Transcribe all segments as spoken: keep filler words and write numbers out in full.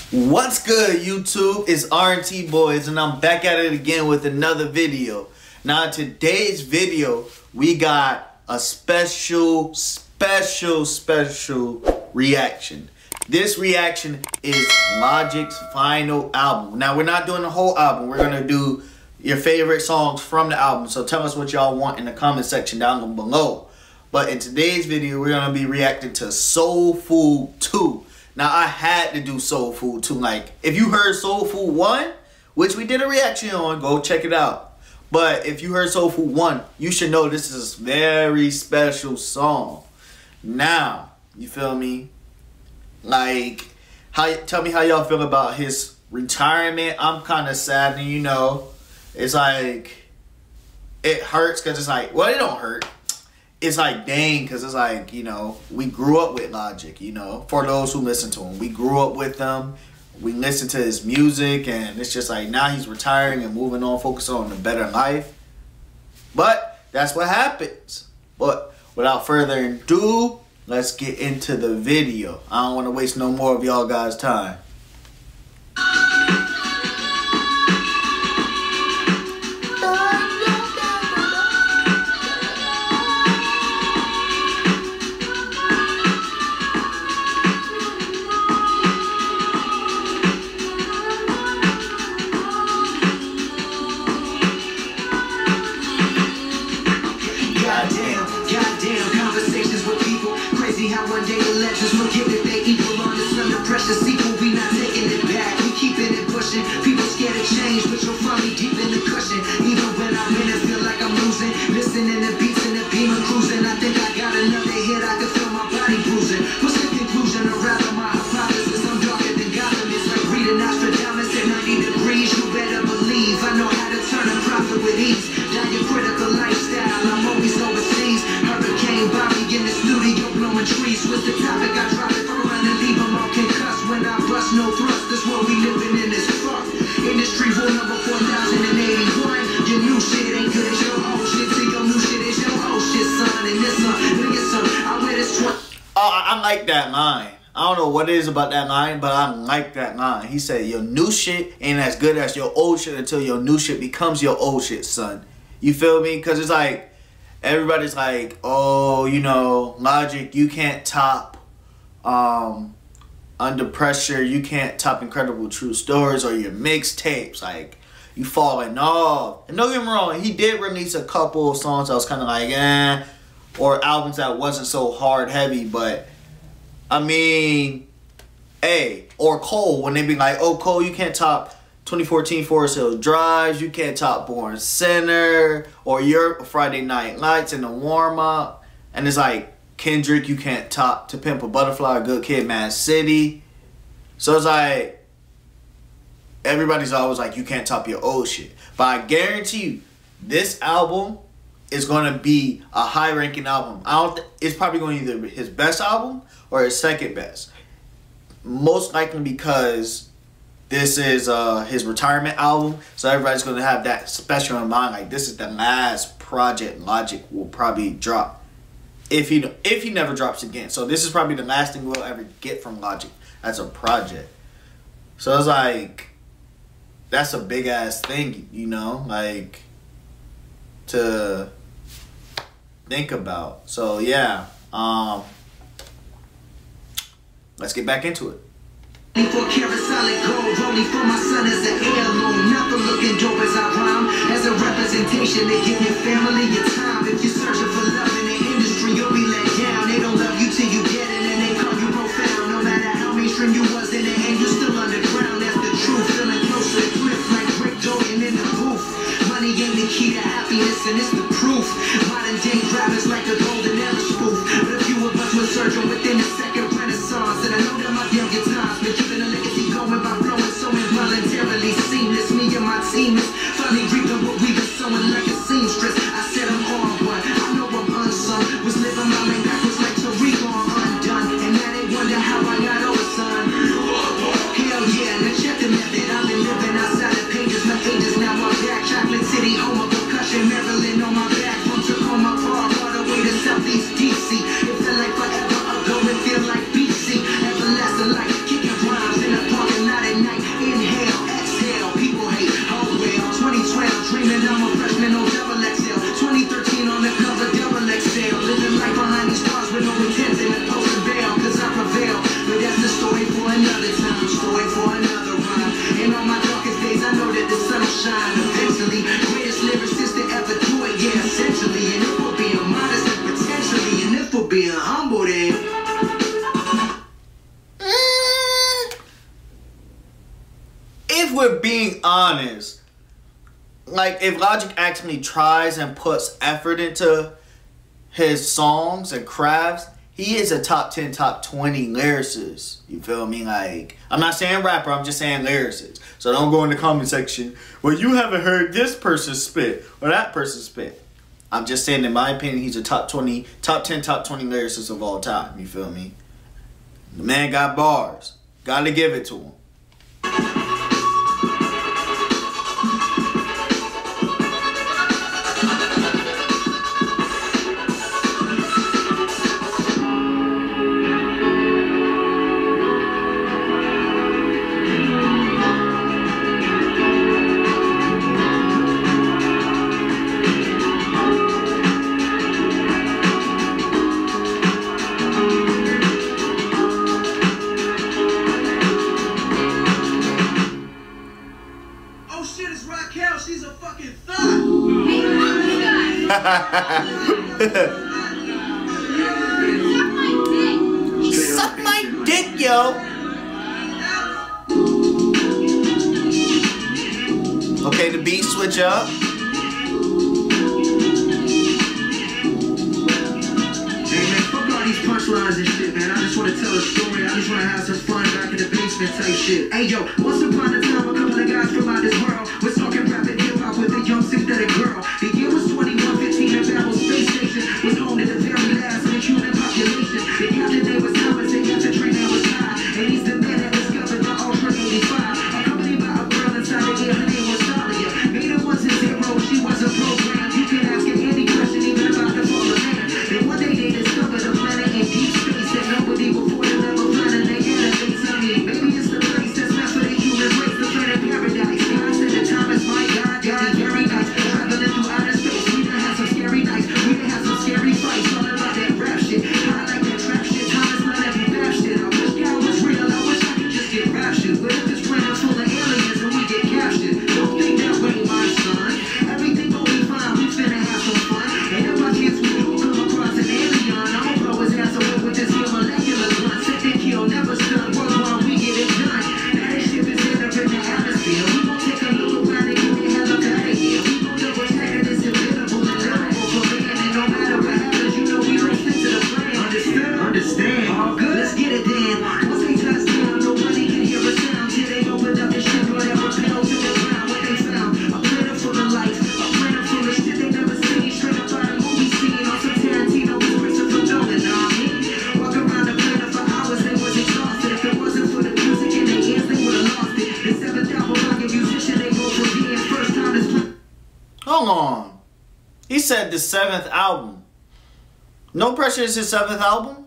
What's good, YouTube? It's R and T Boys, and I'm back at it again with another video. Now, in today's video, we got a special, special, special reaction. This reaction is Logic's final album. Now, we're not doing the whole album. We're going to do your favorite songs from the album. So tell us what y'all want in the comment section down below. But in today's video, we're going to be reacting to Soul Food two. Now, I had to do Soul Food two. Like, if you heard Soul Food one, which we did a reaction on, go check it out. But if you heard Soul Food one, you should know this is a very special song. Now, you feel me? Like, how? Tell me how y'all feel about his retirement. I'm kind of sad, and you know, it's like, it hurts because it's like, well, it don't hurt. It's like, dang, because it's like, you know, we grew up with Logic, you know, for those who listen to him. We grew up with him. We listened to his music, and it's just like, now he's retiring and moving on, focusing on a better life. But that's what happens. But without further ado, let's get into the video. I don't want to waste no more of y'all guys' time. How one day the legends will give it their equal on this under pressure sequel. We not taking it back, we keeping it pushing. People scared of change, but you'll find me deep in the cushion. Even when I'm in it, feel like I'm losing. Listening to beats in the beam and cruising. I think I got another hit, I can feel my body bruising. What's the conclusion, or rather my hypothesis? I'm darker than Gotham. It's like reading Nostradamus at ninety degrees. You better believe I know how to turn a profit with ease. Diet critical lifestyle, I'm always overseas. Hurricane Bobby in the studio blowing trees. With the topic I drop it through and then leave them all concussed. When I bust no thrust, this world we living in is fucked. Industry rule number four thousand eighty-one. Your new shit ain't good as your old shit. Till your new shit is your old shit, son. And this son, look at son, I wear this twenty. Oh, I, I like that line. I don't know what it is about that line, but I like that line. He said, your new shit ain't as good as your old shit until your new shit becomes your old shit, son. You feel me? Because it's like, everybody's like, oh, you know, Logic, you can't top um, Under Pressure. You can't top Incredible True Stories or your mixtapes. Like, you falling off. And don't get me wrong, he did release a couple of songs that was kind of like, eh, or albums that wasn't so hard heavy. But, I mean, hey, or Cole, when they be like, oh, Cole, you can't top twenty fourteen Forest Hill Drives, you can't top Born Sinner, or your Friday Night Lights in the warm-up. And it's like, Kendrick, you can't top To Pimp a Butterfly, Good Kid, Mad City. So it's like, everybody's always like, you can't top your old shit. But I guarantee you, this album is going to be a high-ranking album. I don't. Th it's probably going to be either his best album or his second best. Most likely because this is uh, his retirement album, so everybody's going to have that special in mind. Like, this is the last project Logic will probably drop, if he if he never drops again. So this is probably the last thing we'll ever get from Logic as a project. So it's like, that's a big ass thing, you know, like, to think about. So yeah, um, let's get back into it. For carat solid gold, only for my son as an heirloom. Never looking dope as I rhyme, as a representation to give your family your time. If you're searching for love in the industry, you'll be let down. They don't love you till you get it, and they call you profound. No matter how mainstream you was in the end, you're still underground. That's the truth. Feeling close to the cliff like Rick Dogan in the booth. Money ain't the key to happiness, and it's the proof. Modern day rappers like a golden era spoof. But a few of us were surging within the second renaissance, and I know that my younger times been keeping a legacy going by flowing so involuntarily seamless. Me and my team is finally reaping what we've been sowing like a seamstress. I said I'm on one, I know I'm unsung. Was living my life backwards like Tariq on Undone, and now they wonder how I got over, son. Hell yeah, now check the method. I've been living outside the pages, my ages now I'm back. Chocolate City, home of percussion, Maryland on my back. From Tacoma Park all the way to Southeast D C. It felt like forever ago, it feel like B C. Everlasting life, kicking rhymes in the parking lot. being humble then. Mm, if we're being honest, like if Logic actually tries and puts effort into his songs and crafts, he is a top ten, top twenty lyricist. You feel me? Like, I'm not saying rapper, I'm just saying lyricist. So don't go in the comment section, well, you haven't heard this person spit or that person spit. I'm just saying, in my opinion, he's a top twenty, top ten, top twenty lyricist of all time. You feel me? The man got bars. Gotta give it to him. Suck my dick, yo. Okay, the beat switch up. Punchlines and shit, man. I just want to tell a story. I just want to have some fun back in the basement type shit. Hey, yo, once upon a time, a couple of guys from out this world was talking rap and hip hop with a young synthetic girl. The year was twenty-one fifteen, and Babel Space Station was home to the very last of the human population. The captain name was Thomas, and got the train that was high. And he's the man that discovered the Ultra eighty-five. Accompanied by a girl inside the air, her name was Dahlia. Made her once a zero, she was a program. You can ask her any question, even about the fall of man. Then one day they discovered a planet in deep space that nobody before them ever found, and they innovates. I mean, maybe it's the place that's meant for the human race, the planet paradise. God said the time is my God, God is very nice. Traveling through outer space, we done had some scary nights, we done had some scary fights, all about that rap shit. I like that trap shit, time is not that rap shit. I wish God was real, I wish I could just get raptured. But if this planet full of aliens and we get captured, don't think that way, my son. Everything gon' be fine, we finna have some fun. And if by chance we do come across an alien, I'ma blow his ass away with this here molecular gun. Set the kill, never stun, work while we get it done. Now this shit is entering the atmosphere. We gon' take a look around and get the hell up out of here. We gon' double check that it's invisible and livable for man. And no matter what happens, you know we don't stick to the plan. Understand? Understand. All good. Let's get it then. Once they touch down, nobody can hear a sound till they open up the shit or that repel to the ground. What they found? A planet full of lights, a planet full of shit they never seen. Straight up out of movie scene on some Tarantino with Christopher Nolan. Nah, I mean, walk around the planet for hours, they was exhausted. If it wasn't for the music in their ears, they would've lost it. The seventh album, like a musician, they go from being first time to play. Hold on. He said the seventh album. No Pressure is his seventh album?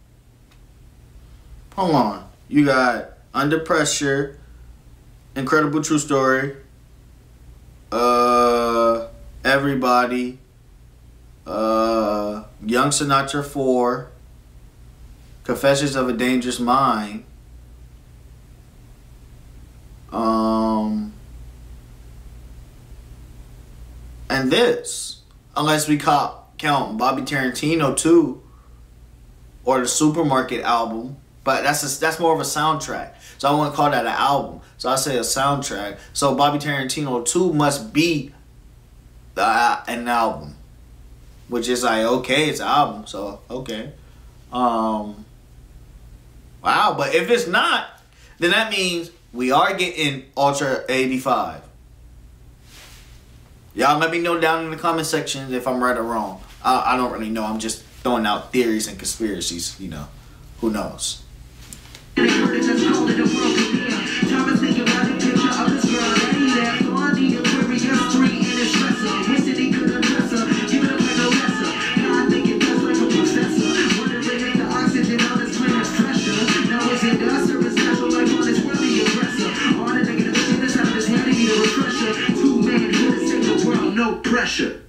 Hold on. You got Under Pressure, Incredible True Story, uh, Everybody, uh, Young Sinatra four, Confessions of a Dangerous Mind, um, and this, unless we count Bobby Tarantino too, or the Supermarket album, but that's a, that's more of a soundtrack. So I wouldn't call that an album. So I say a soundtrack. So Bobby Tarantino two must be the, uh, an album, which is like, okay, it's an album. So okay, um, wow. But if it's not, then that means we are getting Ultra eighty-five. Y'all let me know down in the comment section if I'm right or wrong. I, I don't really know. I'm just throwing out theories and conspiracies. You know, who knows? Pressure.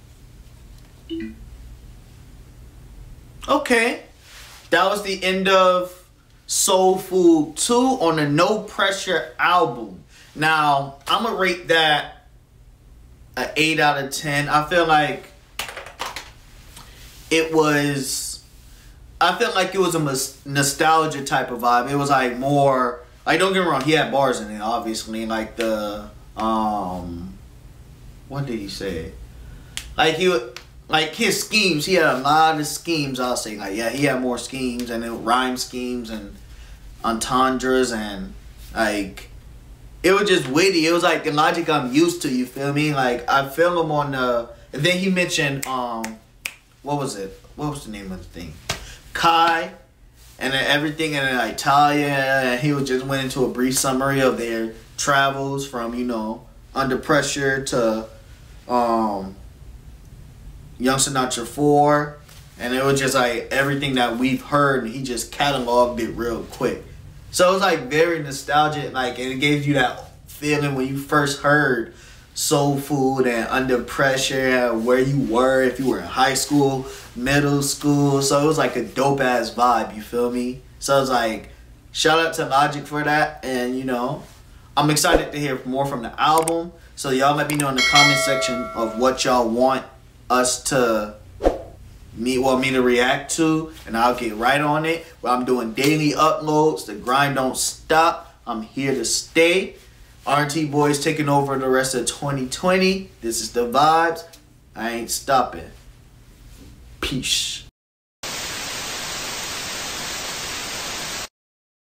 Okay, that was the end of Soul Food two on the No Pressure album. Now, I'm going to rate that an eight out of ten. I feel like it was I felt like it was a mus- nostalgia type of vibe. It was like more, like don't get me wrong, he had bars in it, obviously, like the um, what did he say? Like he would, like his schemes. He had a lot of schemes. I'll say, like yeah, he had more schemes and it rhyme schemes and entendres and like it was just witty. It was like the logic I'm used to. You feel me? Like I feel him on the. And then he mentioned um, what was it? What was the name of the thing? Kai, and then everything in like Talia, and he was just went into a brief summary of their travels from, you know, Under Pressure to um, Young Sinatra four, and it was just like everything that we've heard, and he just cataloged it real quick. So it was like very nostalgic, like, and it gave you that feeling when you first heard Soul Food and Under Pressure, and where you were, if you were in high school, middle school. So it was like a dope ass vibe, you feel me? So I was like, shout out to Logic for that. And you know, I'm excited to hear more from the album. So y'all let me know in the comment section of what y'all want us to me want me to react to, and I'll get right on it. But I'm doing daily uploads. The grind don't stop. I'm here to stay. R T Boys taking over the rest of twenty twenty. This is the vibes. I ain't stopping. Peace.